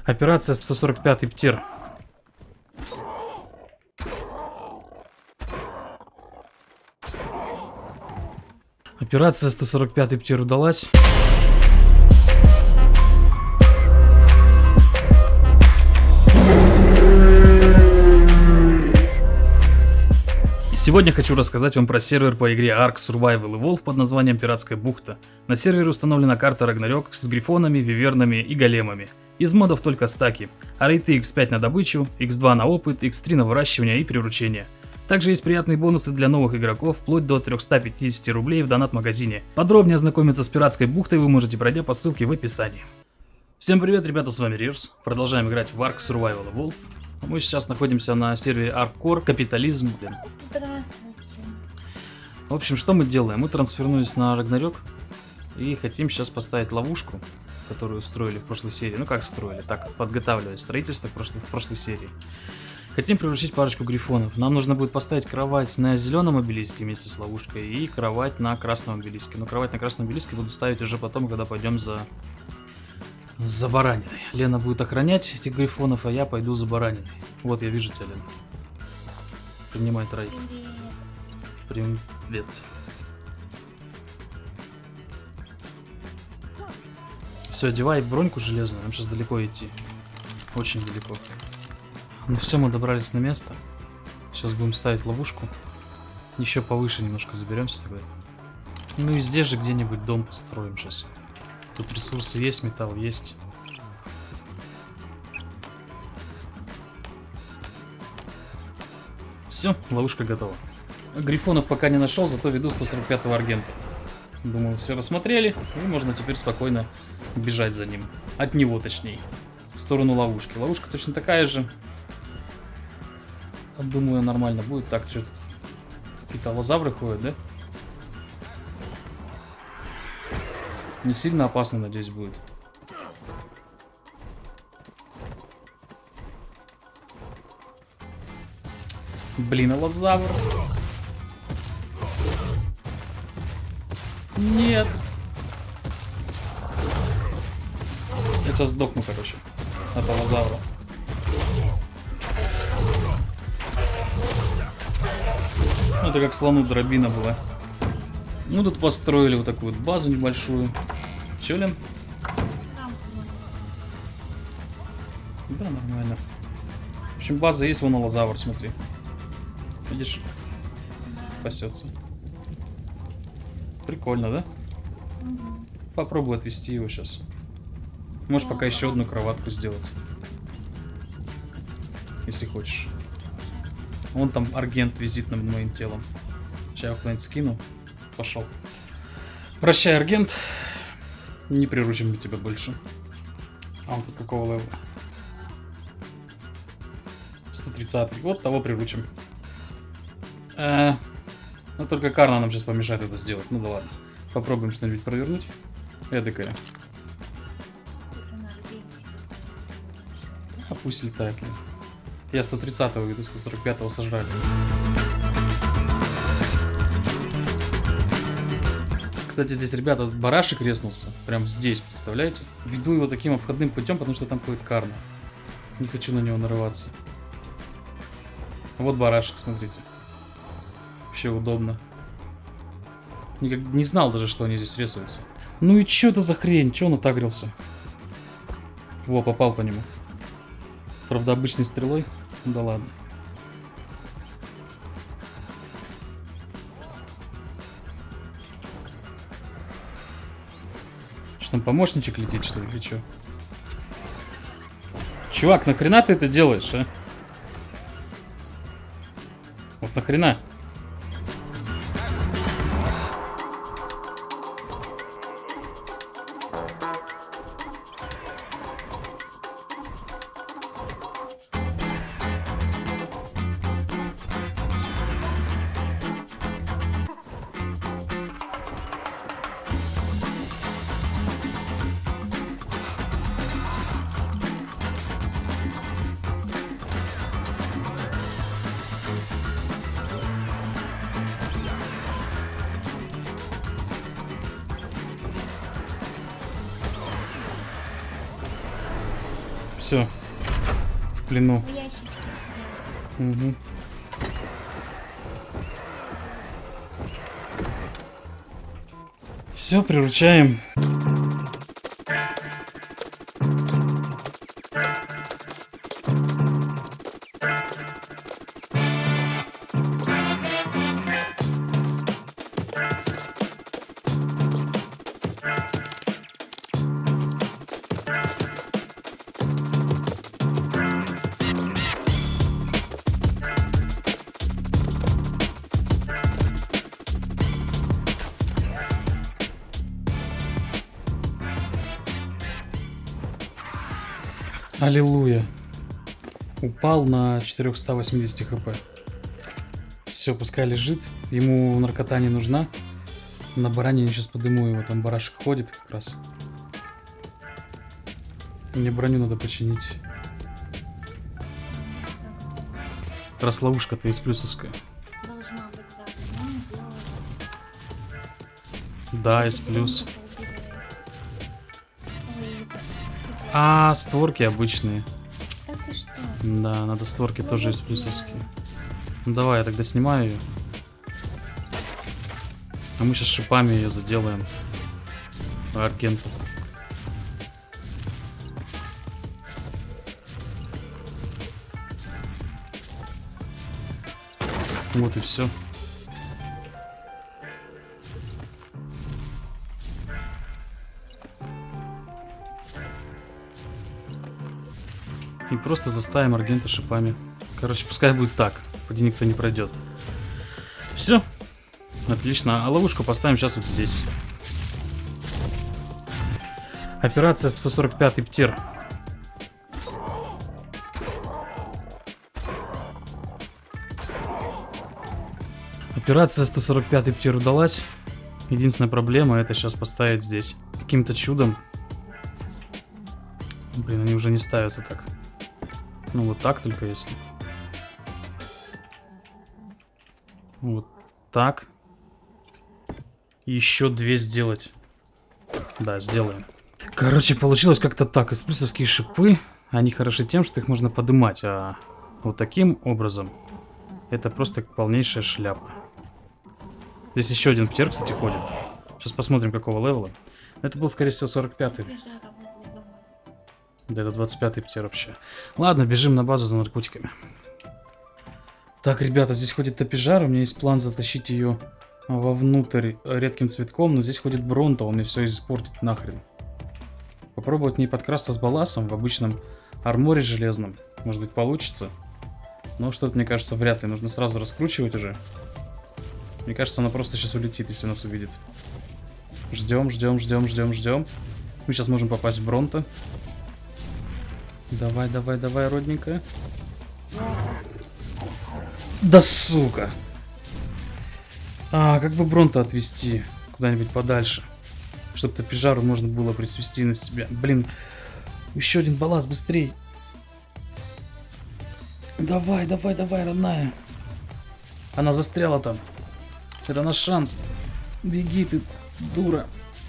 Операция 145-й птир. Операция 145-й птир удалась. Сегодня хочу рассказать вам про сервер по игре Ark Survival Evolved под названием Пиратская бухта. На сервере установлена карта Рагнарёк с грифонами, вивернами и големами. Из модов только стаки, а рейты X5 на добычу, X2 на опыт, X3 на выращивание и приручение. Также есть приятные бонусы для новых игроков, вплоть до 350 рублей в донат-магазине. Подробнее ознакомиться с Пиратской бухтой вы можете, пройдя по ссылке в описании. Всем привет, ребята, с вами Рирс. Продолжаем играть в Ark Survival Evolved. Мы сейчас находимся на сервере Ark Капитализм. Здравствуйте. В общем, что мы делаем? Мы трансфернулись на Рагнарёк и хотим сейчас поставить ловушку, которую строили в прошлой серии. Ну как строили? Так, подготавливали строительство в прошлой серии. Хотим приручить парочку грифонов. Нам нужно будет поставить кровать на зеленом обелиске вместе с ловушкой и кровать на красном обелиске. Но кровать на красном обелиске буду ставить уже потом, когда пойдем за бараниной. Лена будет охранять этих грифонов, а я пойду за бараниной. Вот, я вижу тебя, Лена. Принимай трой. Привет. Все, одевай броньку железную, нам сейчас далеко идти. Очень далеко. Ну все, мы добрались на место. Сейчас будем ставить ловушку. Еще повыше немножко заберемся тогда. Ну и здесь же где-нибудь дом построим сейчас. Тут ресурсы есть, металл есть. Все, ловушка готова. Грифонов пока не нашел, зато веду 145-го аргента. Думаю, все рассмотрели, и можно теперь спокойно бежать за ним. От него, точнее. В сторону ловушки. Ловушка точно такая же. Думаю, нормально будет. Так, что какие-то аллозавры ходят, да? Не сильно опасно, надеюсь, будет. Блин, аллозавр. Нет. Я сейчас сдохну, короче, от аллозавра. Ну, это как слону дробина была. Ну, тут построили вот такую вот базу небольшую. Че, Лен? Да, нормально. В общем, база есть, вон аллозавр, смотри. Видишь? Пасется. Прикольно, да? Угу. Попробую отвести его сейчас. Можешь пока еще одну кроватку сделать. Если хочешь. Вон там аргент висит над моим телом. Сейчас я его куда-нибудь скину. Пошел. Прощай, аргент. Не приручим мы тебя больше. А он тут какого левела? 130-й. Вот того приручим. Но только Карна нам сейчас помешает это сделать. Ну да ладно. Попробуем что-нибудь провернуть. Эдакое. А пусть летает. Я 130-го веду, 145-го сожрали. Кстати, здесь, ребята, барашек резнулся. Прям здесь, представляете? Веду его таким обходным путем, потому что там ходит Карна. Не хочу на него нарываться. Вот барашек, смотрите. Вообще удобно. Не знал даже, что они здесь резаются. Ну и что это за хрень? Че он отагрился? Во, попал по нему. Правда, обычной стрелой? Да ладно. Что там, помощничек летит, что ли, или что? Чувак, нахрена ты это делаешь, а? Вот нахрена? Все. В плену. В ящичке стоят. Угу. Все, приручаем. Аллилуйя. Упал на 480 хп. Все, пускай лежит. Ему наркота не нужна. На баране я сейчас подыму его. Там барашек ходит как раз. Мне броню надо починить. Раз ловушка-то из плюсовская. Должна быть, да. Но не делала. Да, из плюс. Ой, А, створки обычные. да ты что? Да, надо створки тоже из плюсовские. Ну давай, я тогда снимаю ее. А мы сейчас шипами ее заделаем. Аргенту. Вот и все. И просто заставим Аргента шипами. Короче, пускай будет так. Поди никто не пройдет. Все. Отлично. А ловушку поставим сейчас вот здесь. Операция 145-й птер. Операция 145-й птер удалась. Единственная проблема — это сейчас поставить здесь. Каким-то чудом. Блин, они уже не ставятся так. Ну вот так только если. Вот так. И еще 2 сделать. Да, сделаем. Короче, получилось как-то так. Из плюсовские шипы, они хороши тем, что их можно подымать. А вот таким образом это просто полнейшая шляпа. Здесь еще один птер, кстати, ходит. Сейчас посмотрим, какого левела. Это был, скорее всего, 45-й. Да, это 25-й птер вообще. Ладно, бежим на базу за наркотиками. Так, ребята, здесь ходит Топижар. У меня есть план затащить ее вовнутрь редким цветком. Но здесь ходит Бронто, он мне все испортит нахрен. Попробовать не подкрасться с баласом в обычном арморе железном. Может быть, получится. Но что-то, мне кажется, вряд ли. Нужно сразу раскручивать уже. Мне кажется, она просто сейчас улетит, если нас увидит. Ждем, ждем, ждем, ждем, ждем. Мы сейчас можем попасть в Бронто. Давай, давай, давай, родненькая. Да сука. А, как бы Бронто отвезти куда-нибудь подальше, чтобы Топижару можно было присвести на себя. Блин, еще один балласт, быстрей. Давай, давай, давай, родная. Она застряла там. Это наш шанс. Беги ты, дура.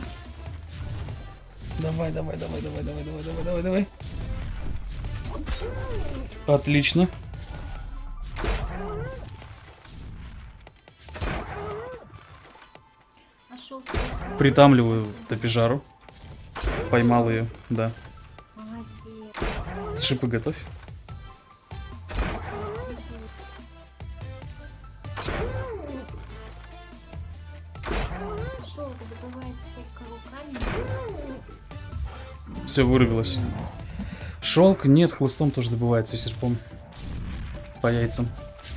Давай, давай, давай, давай, давай, давай, давай, давай, давай. Отлично. Нашел. Притамливаю Топижару. Поймал ее, да. Молодец. Шипы готовь. Нашел, это добывается только руками. Все вырвалось. Шелк нет, хлыстом тоже добывается, и серпом. По яйцам.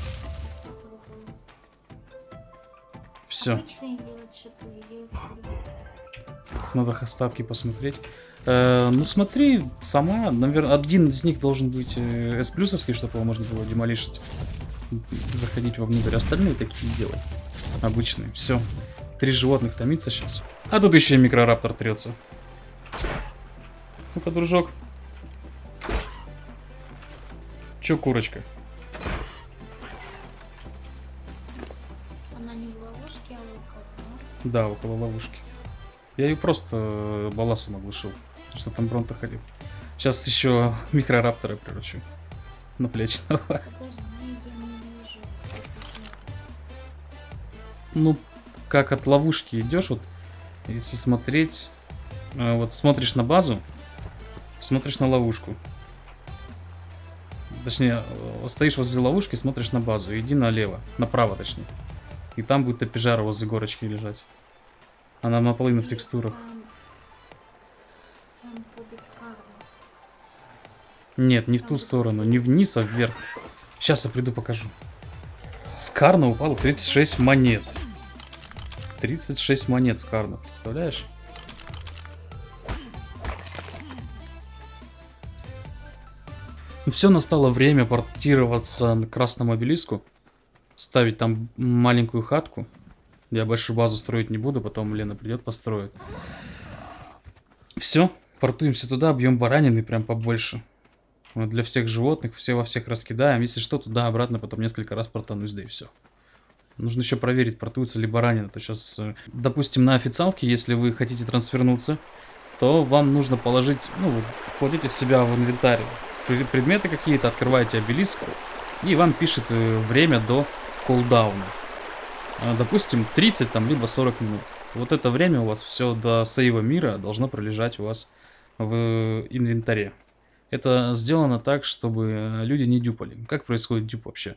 Все. Обычные делать шипы или искусственные? Надо остатки посмотреть. Ну смотри, сама, наверное, один из них должен быть S+-овский, чтобы его можно было демолишить. Заходить вовнутрь. Остальные такие делай. Обычные. Все. 3 животных томится сейчас. А тут еще и микрораптор трется. Ну-ка, дружок. Че, курочка? Она не в ловушке, а около. Да, около ловушки. Я ее просто балласом оглушил. Потому что там Бронто ходил. Сейчас еще микрораптора приручу. Наплечного. Подожди, я не вижу. Ну, как от ловушки идешь, вот, если смотреть, вот смотришь на базу, смотришь на ловушку. Точнее, стоишь возле ловушки, смотришь на базу, иди налево, направо точнее. И там будет топижара возле горочки лежать. Она наполовину в текстурах. Там будет карма. Нет, не в ту сторону, не вниз, а вверх. Сейчас я приду покажу. С Карна упало 36 монет. 36 монет с Карна, представляешь? Все, настало время портироваться к Красному обелиску. Ставить там маленькую хатку. Я большую базу строить не буду, потом Лена придет, построит. Все, портуемся туда, бьем баранины прям побольше. Вот для всех животных, все во всех раскидаем. Если что, туда-обратно потом несколько раз портанусь, да и все. Нужно еще проверить, портуется ли баранина. То сейчас, допустим, на официалке, если вы хотите трансфернуться, то вам нужно положить, ну, вот, кладите в себя в инвентарь предметы какие-то, открываете обелиск, и вам пишет время до кулдауна. Допустим, 30 там, либо 40 минут. Вот это время у вас все до сейва мира должно пролежать у вас в инвентаре. Это сделано так, чтобы люди не дюпали. Как происходит дюп вообще?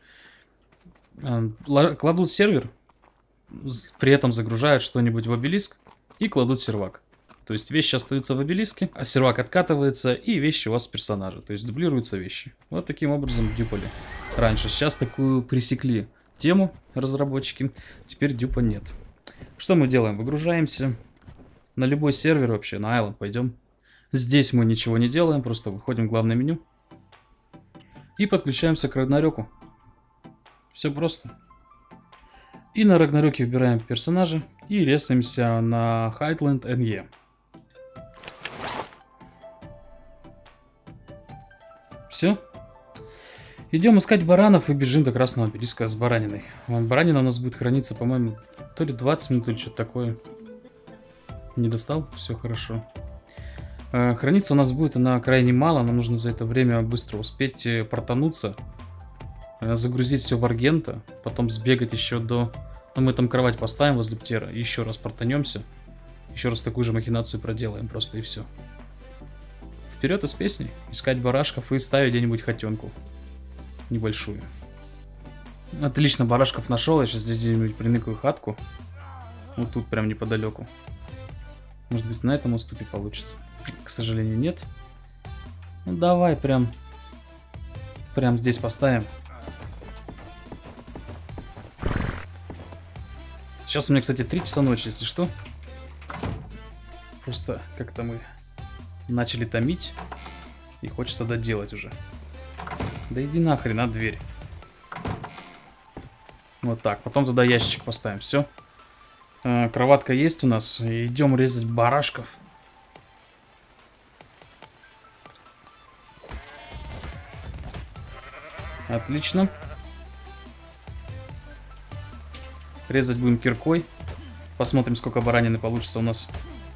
Кладут сервер, при этом загружают что-нибудь в обелиск и кладут сервак. То есть вещи остаются в обелиске, а сервак откатывается, и вещи у вас персонажа. То есть дублируются вещи. Вот таким образом дюпали раньше. Сейчас такую пресекли тему разработчики. Теперь дюпа нет. Что мы делаем? Выгружаемся на любой сервер вообще, на Island пойдем. Здесь мы ничего не делаем, просто выходим в главное меню. И подключаемся к Рагнарёку. Все просто. И на Рагнарёке выбираем персонажа и ресаемся на Highland NE. Все. Идем искать баранов и бежим до Красного обелиска с бараниной. Баранина у нас будет храниться, по-моему, то ли 20 минут, или что-то такое. Не достал? Все хорошо. Храниться у нас будет она крайне мало. Нам нужно за это время быстро успеть портануться. Загрузить все в Аргента. Потом сбегать еще до... Ну, мы там кровать поставим возле Птера. Еще раз портанемся. Еще раз такую же махинацию проделаем просто, и все. Вперед из песни. Искать барашков и ставить где-нибудь хотенку. Небольшую. Отлично, барашков нашел. Я сейчас здесь где-нибудь приныкаю хатку. Вот тут прям неподалеку. Может быть, на этом уступе получится. К сожалению, нет. Ну, давай прям здесь поставим. Сейчас у меня, кстати, 3 часа ночи, если что. Просто как-то мы начали томить. И хочется доделать уже. Да иди нахрен, на дверь. Вот так. Потом туда ящичек поставим. Все. Кроватка есть у нас. Идем резать барашков. Отлично. Резать будем киркой. Посмотрим, сколько баранины получится у нас.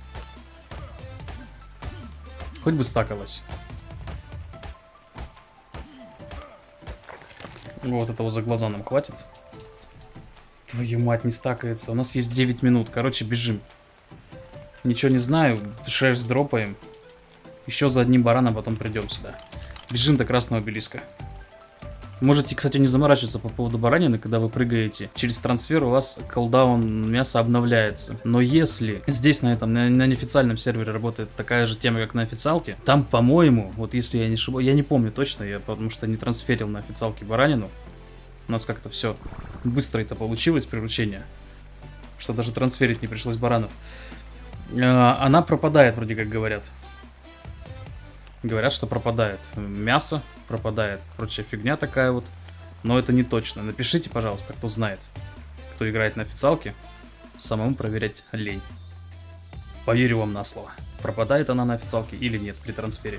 Хоть бы стакалось. Вот этого за глаза нам хватит. Твою мать, не стакается. У нас есть 9 минут. Короче, бежим. Ничего не знаю. Шерсть дропаем. Еще за одним бараном потом придем сюда. Бежим до Красного обелиска. Можете, кстати, не заморачиваться по поводу баранины, когда вы прыгаете. Через трансфер у вас колдаун мяса обновляется. Но если здесь, на неофициальном сервере работает такая же тема, как на официалке, там, по-моему, вот если я не ошибаюсь, я не помню точно, потому что не трансферил на официалке баранину. У нас как-то все быстро это получилось, приручение. Что даже трансферить не пришлось баранов. Она пропадает, вроде как говорят. Говорят, что пропадает мясо, пропадает прочая фигня такая вот. Но это не точно. Напишите, пожалуйста, кто знает, кто играет на официалке. Самому проверять лень. Поверю вам на слово. Пропадает она на официалке или нет при трансфере.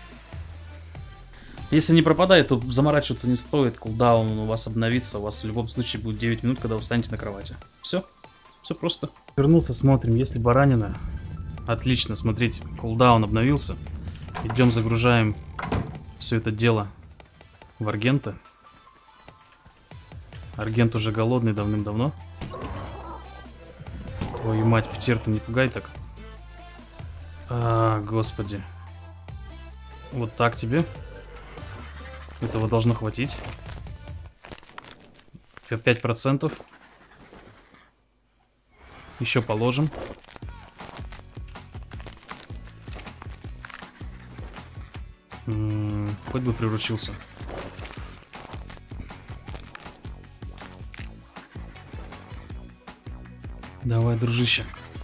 Если не пропадает, то заморачиваться не стоит. Кулдаун у вас обновится. У вас в любом случае будет 9 минут, когда вы встанете на кровати. Все. Все просто. Вернулся, смотрим, если баранина. Отлично, смотрите, кулдаун обновился. Идем загружаем все это дело в Аргента. Аргент уже голодный давным-давно. Твою мать, Птер, ты не пугай так. Господи. Вот так тебе. Этого должно хватить. 5%. Еще положим. Хоть бы приручился. Давай, дружище.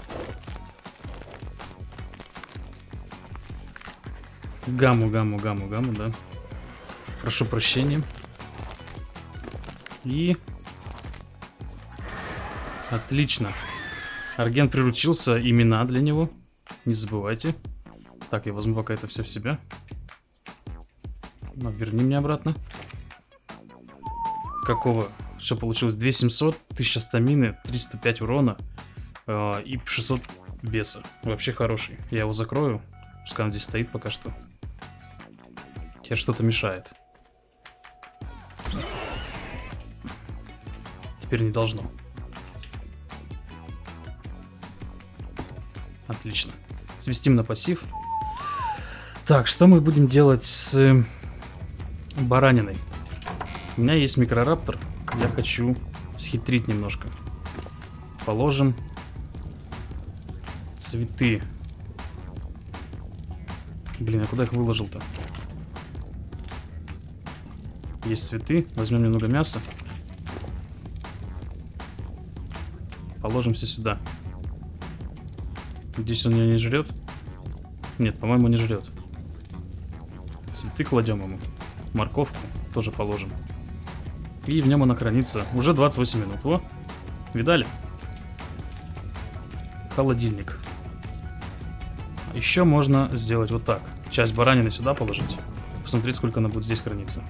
Гамму, да. Прошу прощения. И... Отлично. Арген приручился, имена для него. Не забывайте. Так, я возьму пока это все в себя. Верни меня обратно. Какого? Что получилось? 2700, 1000 стамины, 305 урона и 600 беса. Вообще хороший. Я его закрою. Пускай он здесь стоит пока что. Тебе что-то мешает. Теперь не должно. Отлично. Свистим на пассив. Так, что мы будем делать с бараниной? У меня есть микрораптор. Я хочу схитрить немножко. Положим цветы. Блин, а куда их выложил-то? Есть цветы. Возьмем немного мяса. Положим все сюда. Здесь он меня не жрет? Нет, по-моему, не жрет. Цветы кладем ему. Морковку тоже положим. И в нем она хранится уже 28 минут. Во, видали? Холодильник. Еще можно сделать вот так. Часть баранины сюда положить. Посмотреть, сколько она будет здесь храниться.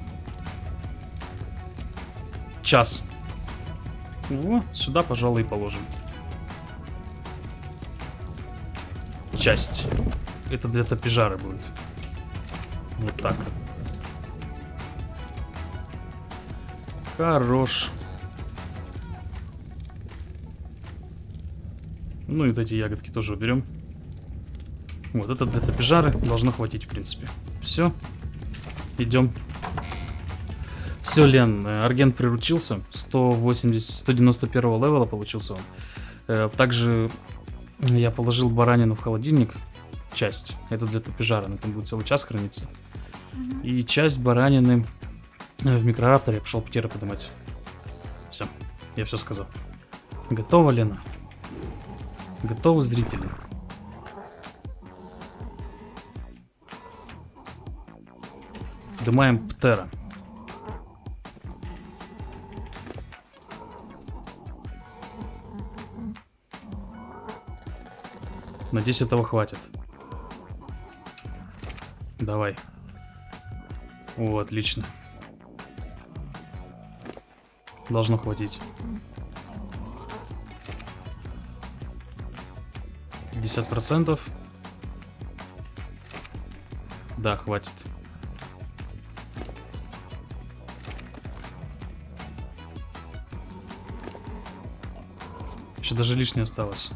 Час. Во, сюда, пожалуй, и положим. Часть. Это для топижара будет. Вот так. Хорош. Ну и вот эти ягодки тоже уберем. Вот это для топижары должно хватить, в принципе. Все. Идем. Все, Лен, Арген приручился. 191 левела получился он. Также я положил баранину в холодильник. Часть. Это для топижара. Она там будет целый час храниться. И часть баранины в микрорапторе. Я пошел Птера поднимать. Все. Я все сказал. Готово, Лена? Готовы, зрители? Дымаем Птера. Надеюсь, этого хватит. Давай. О, отлично. Должно хватить. 50%. Да, хватит. Еще даже лишнее осталось.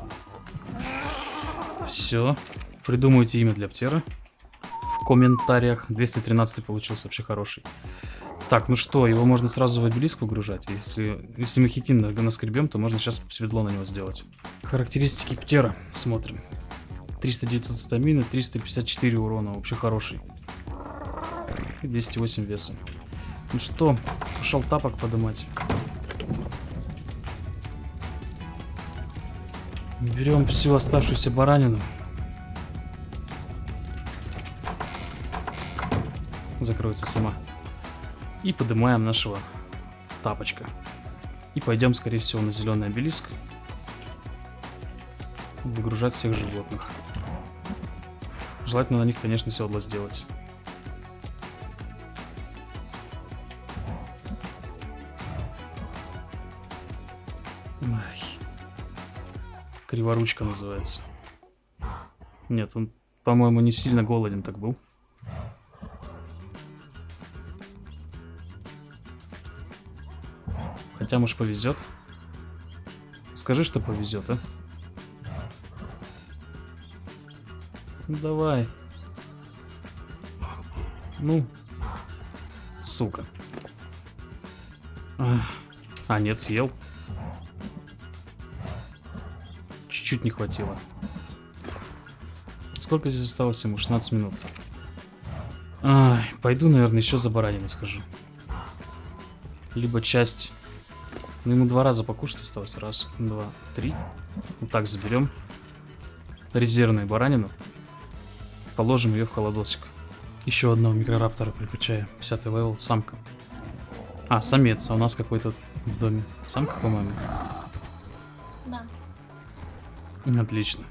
Все. Придумайте имя для Птера в комментариях. 213 получился, вообще хороший. Так, ну что, его можно сразу в обелиск выгружать. Если мы хитин наскребем, то можно сейчас светло на него сделать. Характеристики Птера смотрим. 309 стамины, 354 урона, вообще хороший. И 208 веса. Ну что, пошел тапок подымать. Берем всю оставшуюся баранину. Закроется сама. И поднимаем нашего тапочка. И пойдем, скорее всего, на зеленый обелиск. Выгружать всех животных. Желательно на них, конечно, седло сделать. Ай. Криворучка называется. Нет, он По-моему, не сильно голоден так был. Хотя, может, повезет. Скажи, что повезет, а? Ну, давай. Ну. Сука. А, нет, съел. Чуть-чуть не хватило. Сколько здесь осталось ему? 16 минут. Ай, пойду, наверное, еще за бараниной схожу. Либо часть. Ну, ему 2 раза покушать осталось. 1, 2, 3. Вот так заберем. Резервную баранину. Положим ее в холодосик. Еще одного микрораптора прикачаю. 50 левел, самка. А, самец. А у нас какой-то в доме. Самка, по-моему. Да. Отлично.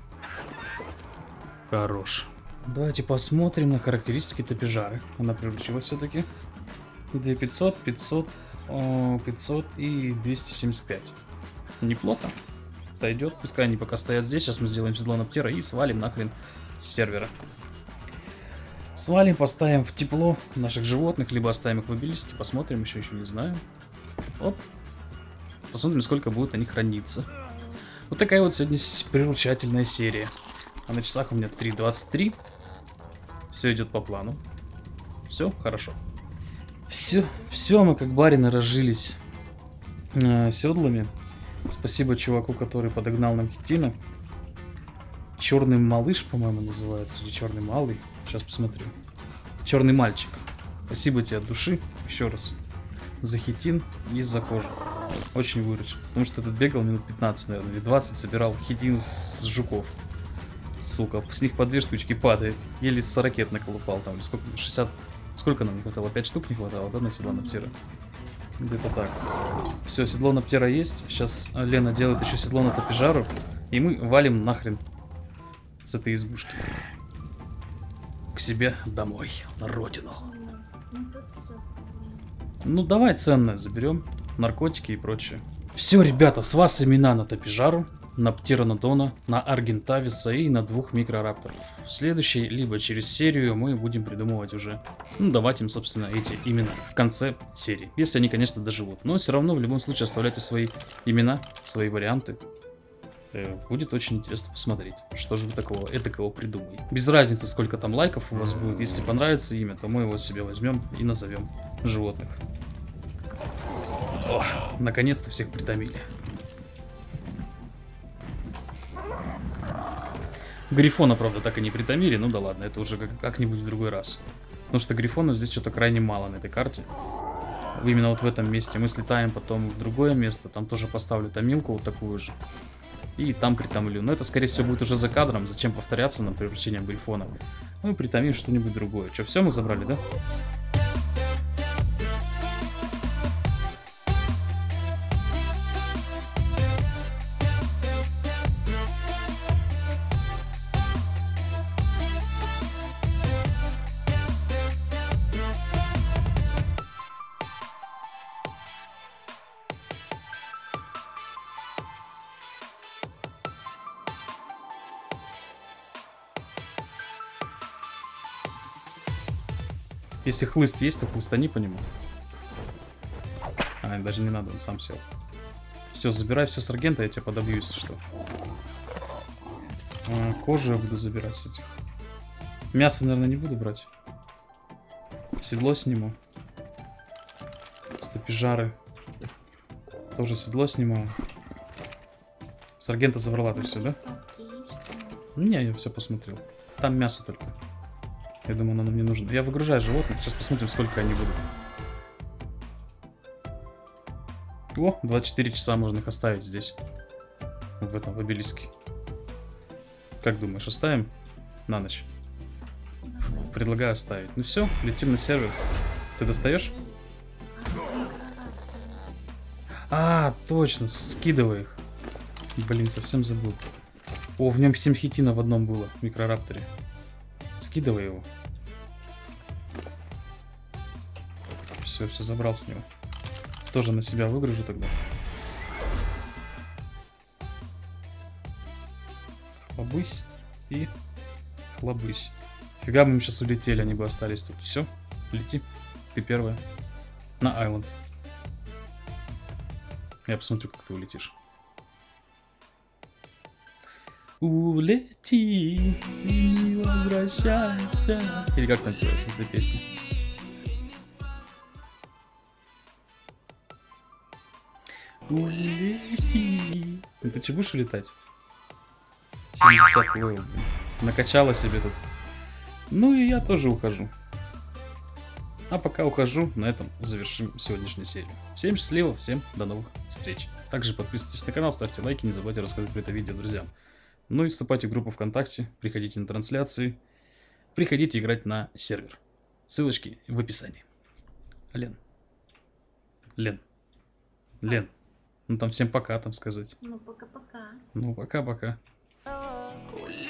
Хорош. Давайте посмотрим на характеристики топижары. Она приручилась все-таки. 2500, 500, 500 и 275. Неплохо. Сойдет. Пускай они пока стоят здесь. Сейчас мы сделаем седло Наптера и свалим нахрен с сервера. Свалим, поставим в тепло наших животных, либо оставим их в обелиске. Посмотрим, еще не знаю. Оп. Посмотрим, сколько будут они храниться. Вот такая вот сегодня приручательная серия. А на часах у меня 3:23. Все идет по плану. Все хорошо. Все, мы как барины разжились седлами. Спасибо чуваку, который подогнал нам хитина. Черный малыш, по-моему, называется. Или черный малый. Сейчас посмотрю. Черный мальчик. Спасибо тебе от души. Еще раз. За хитин и за кожу. Очень выручил. Потому что тут бегал минут 15, наверное, или 20. Собирал хитин с жуков. Сука. С них по 2 штучки падает. Еле с ракет наколупал там. Сколько? 60. Сколько нам не хватало? 5 штук не хватало, да, на седло Наптера? Где-то так. Все, седло Наптера есть. Сейчас Лена делает еще седло на топижару. И мы валим нахрен с этой избушки. К себе домой, на родину. Ну, давай ценное заберем. Наркотики и прочее. Все, ребята, с вас имена на топижару, на Птеранодона, на Аргентависа и на 2 микрорапторов. В следующей, либо через серию, мы будем придумывать уже, ну, давать им, собственно, эти имена в конце серии. Если они, конечно, доживут. Но все равно, в любом случае, оставляйте свои имена, свои варианты. Будет очень интересно посмотреть, что же вы такого этакого придумали. Без разницы, сколько там лайков у вас будет. Если понравится имя, то мы его себе возьмем и назовем животных. О, наконец-то всех притомили. Грифона, правда, так и не притомили. Ну да ладно, это уже как-нибудь в другой раз. Потому что грифонов здесь что-то крайне мало на этой карте. Именно вот в этом месте. Мы слетаем потом в другое место. Там тоже поставлю томилку вот такую же. И там притомлю. Но это, скорее всего, будет уже за кадром. Зачем повторяться нам превращением грифона? Ну и притомим что-нибудь другое. Что, все мы забрали, да? Если хлыст есть, то хлыстани по нему. А, даже не надо, он сам сел. Все, забирай все с Аргента, я тебя подобью, если что. Кожу я буду забирать с этих. Мясо, наверное, не буду брать. Седло сниму. Стопижары. Тоже седло снимаю. С Аргента забрала ты все, да? Не, я все посмотрел. Там мясо только. Я думаю, оно нам не нужно. Я выгружаю животных. Сейчас посмотрим, сколько они будут. О, 24 часа можно их оставить здесь. В этом, в обелиске. Как думаешь, оставим на ночь? Предлагаю оставить. Ну все, летим на сервер. Ты достаешь? А, точно, скидывай их. Блин, совсем забыл. О, в нем 7 хитина в одном было, в микрорапторе. Скидывай его. Все, забрал с него. Тоже на себя выгружу тогда. Побысь и Хлобысь. Фига мы им сейчас улетели, они бы остались тут. Все, лети. Ты первая. На Айленд. Я посмотрю, как ты улетишь. Улети и не возвращайся. Или как там пелась эта песня? Улети. Ты че будешь улетать? 70 левел. Накачала себе тут. Ну и я тоже ухожу. А пока ухожу, на этом завершим сегодняшнюю серию. Всем счастливо, всем до новых встреч. Также подписывайтесь на канал, ставьте лайки, не забывайте рассказывать про это видео друзьям. Ну и вступайте в группу ВКонтакте, приходите на трансляции, приходите играть на сервер. Ссылочки в описании. Лен. Лен. Ну там всем пока там сказать. Ну, пока-пока. Ну пока-пока.